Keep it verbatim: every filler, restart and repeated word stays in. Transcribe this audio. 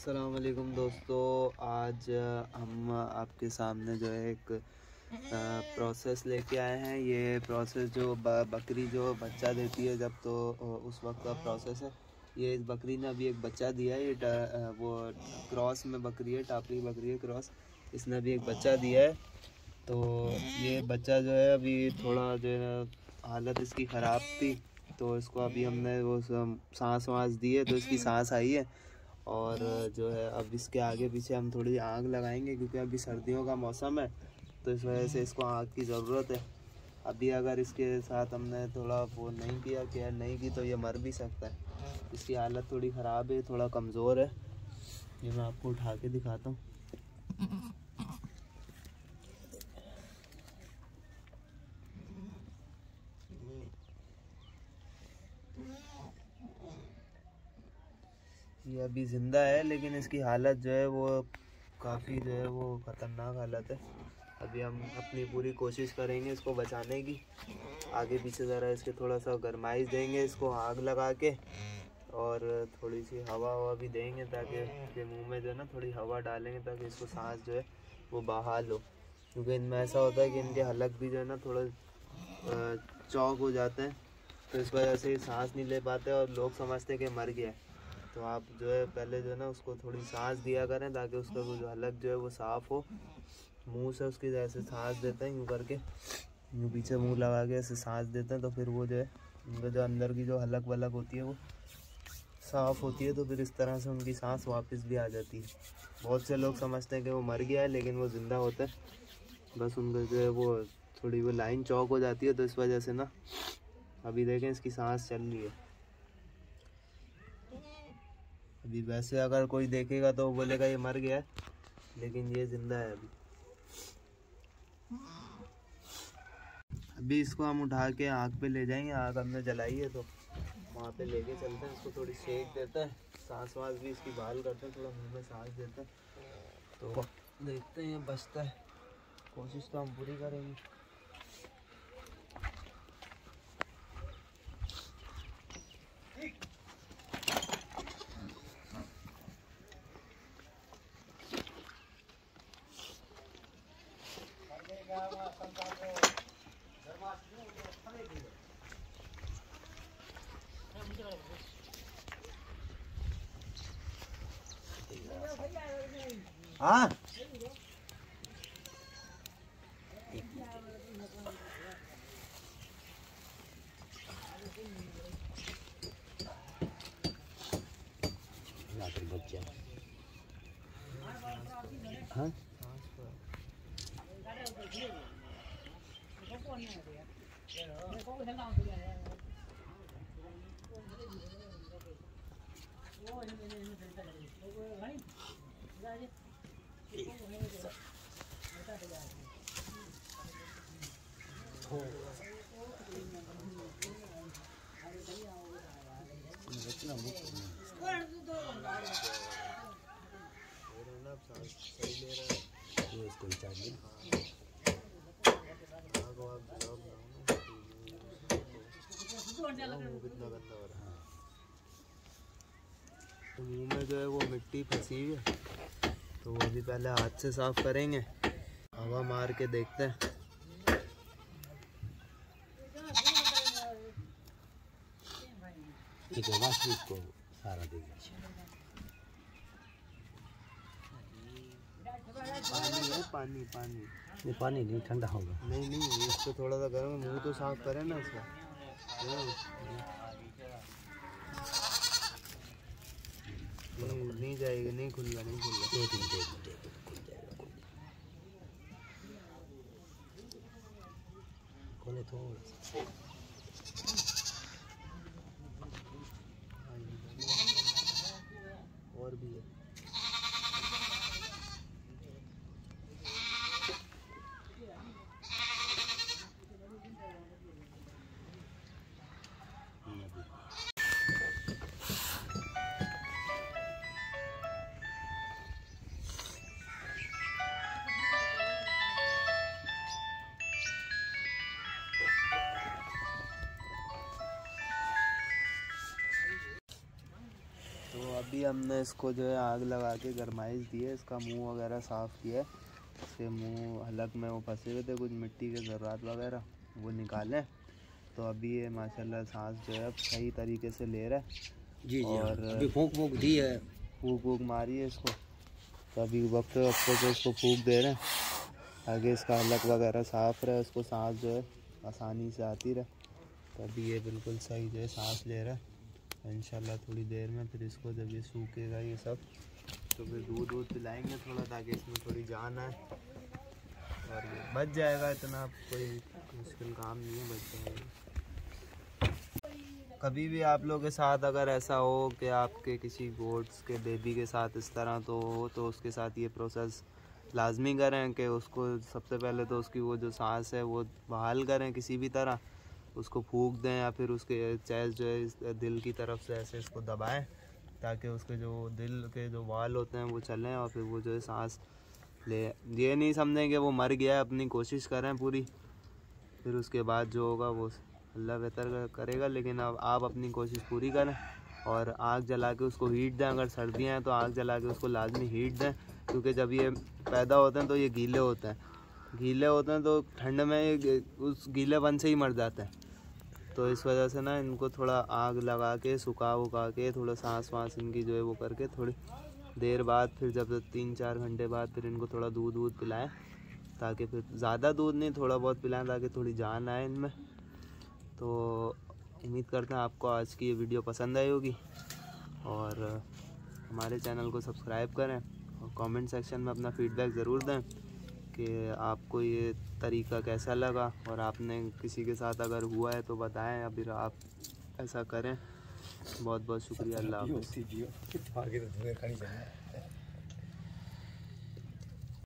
अस्सलाम वालेकुम दोस्तों, आज हम आपके सामने जो है एक प्रोसेस लेके आए हैं। ये प्रोसेस जो बकरी जो बच्चा देती है जब, तो उस वक्त का प्रोसेस है। ये इस बकरी ने अभी एक बच्चा दिया है। ये वो क्रॉस में बकरी है, टापरी बकरी है क्रॉस। इसने अभी एक बच्चा दिया है। तो ये बच्चा जो है अभी थोड़ा जो है हालत इसकी ख़राब थी, तो इसको अभी हमने वो सांस वाँस दी है, तो इसकी सांस आई है। और जो है अब इसके आगे पीछे हम थोड़ी आग लगाएंगे, क्योंकि अभी सर्दियों का मौसम है, तो इस वजह से इसको आग की ज़रूरत है। अभी अगर इसके साथ हमने थोड़ा वो नहीं किया, केयर नहीं की, तो ये मर भी सकता है। इसकी हालत थोड़ी ख़राब है, थोड़ा कमज़ोर है। ये मैं आपको उठा के दिखाता हूँ। ये अभी ज़िंदा है, लेकिन इसकी हालत जो है वो काफ़ी जो है वो ख़तरनाक हालत है। अभी हम अपनी पूरी कोशिश करेंगे इसको बचाने की। आगे पीछे ज़रा इसके थोड़ा सा गरमाइश देंगे, इसको आग लगा के, और थोड़ी सी हवा हवा भी देंगे, ताकि इसके मुंह में जो है ना थोड़ी हवा डालेंगे, ताकि इसको सांस जो है वो बहाल हो। क्योंकि इनमें ऐसा होता है कि इनके हलक भी जो है ना थोड़ा चौक हो जाते हैं, तो इस वजह से सांस नहीं ले पाते और लोग समझते हैं कि मर गया है। तो आप जो है पहले जो है ना उसको थोड़ी सांस दिया करें, ताकि उसका जो हलक जो है वो साफ़ हो। मुंह से उसकी जैसे सांस देते हैं यूँ करके, यूँ पीछे मुंह लगा के ऐसे सांस देते हैं, तो फिर वो जो है उनका जो अंदर की जो हलक वलक होती है वो साफ़ होती है, तो फिर इस तरह से उनकी सांस वापस भी आ जाती है। बहुत से लोग समझते हैं कि वो मर गया है, लेकिन वो ज़िंदा होता है। बस उनका जो है वो थोड़ी वो लाइन चौक हो जाती है, तो इस वजह से ना अभी देखें इसकी सांस चल रही है। अभी वैसे अगर कोई देखेगा तो बोलेगा ये मर गया है, लेकिन ये ज़िंदा है अभी। अभी इसको हम उठा के आग पे ले जाएंगे। आग हमने जलाई है, तो वहाँ पे लेके चलते हैं। इसको थोड़ी सेक देते हैं, सांस वास भी इसकी बहाल करते हैं, थोड़ा मुंह में सांस देते हैं, तो देखते हैं ये बचता है। कोशिश तो हम पूरी करेंगे। हाँ बच्चा हाँ इसको चाहिए कितना गंदा हो रहा है। तो मुंह में जो है वो मिट्टी फंसी हुई है, तो वो भी पहले हाथ से साफ करेंगे। हवा मार के देखते हैं। ठीक है, बस इसको सारा दे दीजिए। पानी है, पानी पानी ये पानी नहीं ठंडा होगा। नहीं नहीं, इसको थोड़ा सा गर्म, मुंह तो साफ करें ना इसका। नहीं नहीं जाएगा, नहीं खुलेगा, नहीं खुलेगा। एक मिनट एक मिनट एक मिनट खुल जाएगा, खुल जाएगा। खोले थोड़ा और भी है। तो अभी हमने इसको जो है आग लगा के गरमाइश दी है, इसका मुंह वगैरह साफ़ किया है। इसके मुंह हलक में वो फंसे हुए थे कुछ मिट्टी के ज़रूरत वगैरह, वो निकालें। तो अभी ये माशाल्लाह सांस जो है अब सही तरीके से ले रहा है। जी जी। और अभी फूंक फूंक दी है, फूक फूक मारी है इसको। तो अभी वक्त वक्त से इसको फूक दे रहे हैं ताकि इसका हलक वगैरह साफ़ रहे, उसको सांस जो है आसानी से आती रहे। तो अभी ये बिल्कुल सही जो है सांस ले रहा है। इंशाल्लाह थोड़ी देर में फिर इसको जब ये सूखेगा ये सब तो फिर दूध दूध पिलाएंगे थोड़ा, ताकि इसमें थोड़ी जान आए और ये बच जाएगा। इतना कोई मुश्किल काम नहीं है, बच जाएगा। कभी भी आप लोगों के साथ अगर ऐसा हो कि आपके किसी गोट्स के बेबी के साथ इस तरह तो हो, तो उसके साथ ये प्रोसेस लाजमी करें कि उसको सबसे पहले तो उसकी वो जो सांस है वो बहाल करें, किसी भी तरह उसको फूंक दें या फिर उसके चेस्ट जो है इस दिल की तरफ से ऐसे इसको दबाएं ताकि उसके जो दिल के जो वाल होते हैं वो चलें और फिर वो जो है सांस ले। ये नहीं समझें कि वो मर गया, अपनी कोशिश करें पूरी, फिर उसके बाद जो होगा वो अल्लाह बेहतर करेगा। लेकिन अब आप अपनी कोशिश पूरी करें और आग जला के उसको हीट दें। अगर सर्दियाँ हैं तो आग जला के उसको लाजमी हीट दें, क्योंकि जब ये पैदा होते हैं तो ये गीले होते हैं गीले होते हैं तो ठंड में ये उस गीलेपन से ही मर जाते हैं। तो इस वजह से ना इनको थोड़ा आग लगा के सुखा उका के थोड़ा सांस वाँस इनकी जो है वो करके थोड़ी देर बाद फिर जब तीन चार घंटे बाद फिर इनको थोड़ा दूध वूध पिलाएं, ताकि फिर ज़्यादा दूध नहीं थोड़ा बहुत पिलाएं ताकि थोड़ी जान आए इनमें। तो उम्मीद करते हैं आपको आज की ये वीडियो पसंद आई होगी और हमारे चैनल को सब्सक्राइब करें और कमेंट सेक्शन में अपना फीडबैक ज़रूर दें कि आपको ये तरीका कैसा लगा और आपने किसी के साथ अगर हुआ है तो बताएं या फिर आप ऐसा करें। बहुत बहुत शुक्रिया। अल्लाह हाफ़िज़।